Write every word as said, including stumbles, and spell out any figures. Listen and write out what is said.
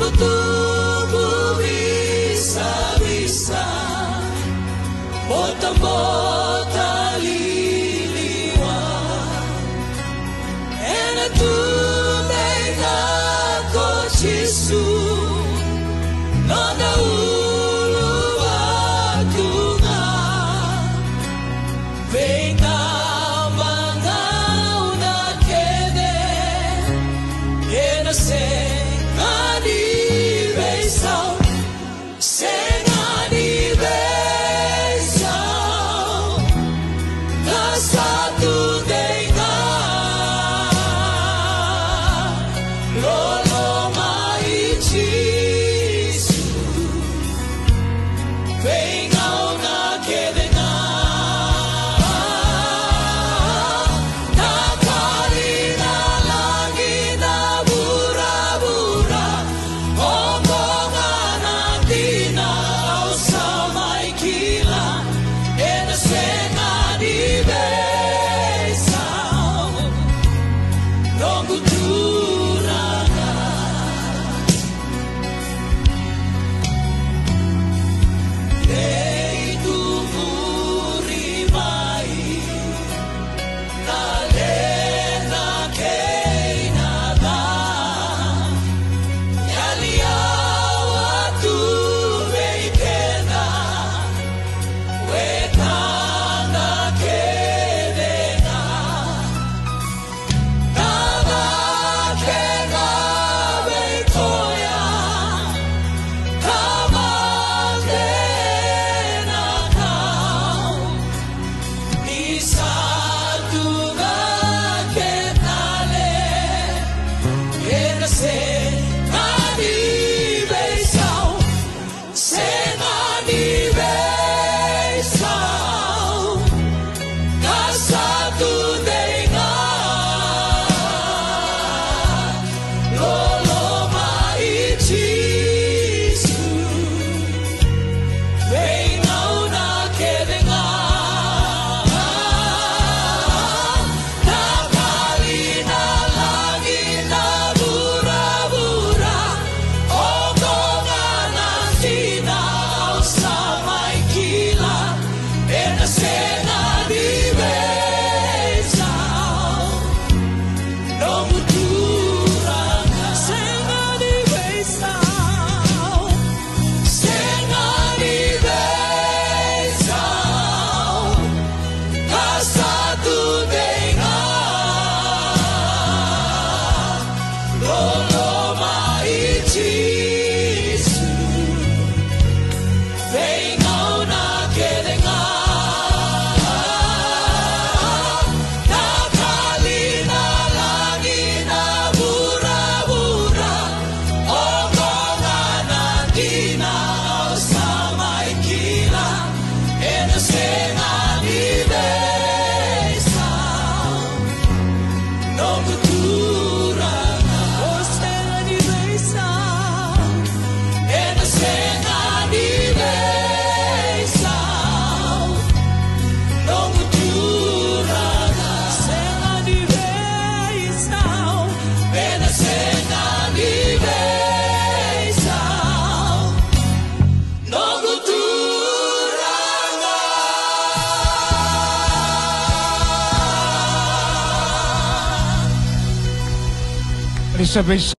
tubuh bisa-bisa bota-bota liliwan ena tunay na ko Jesu nona ulo atunga venga mga una kede ena se ani beisau se ani beisau na satu denga lolo mai Jesu venga una kede na na kalina lagi na bura-bura omongan natin na sa may kilang ena sena di besaw nung kuturanga Ei tumuri mai kalena kay nada yaliawa tu veikena wetana kedena nada kena veikoya kama kena kau di satu kenale ena se ani beisau se ani beisau na satu denga lolo mai Jesu venga una kedenga na kalina lagi na bura-bura omongan natin na sa may kilang ena sena di besaw nung uturanga sena di besaw sena di besaw na satu denga lolo mai Jesu venga una kedenga na kalina lagi na bura-bura omongan natin na sa may kilang ena sena di besaw nung kuturanga o sena di besaw ena sena di besaw nung kuturanga sena di besaw ena sena di besaw nung kuturanga Elizabeth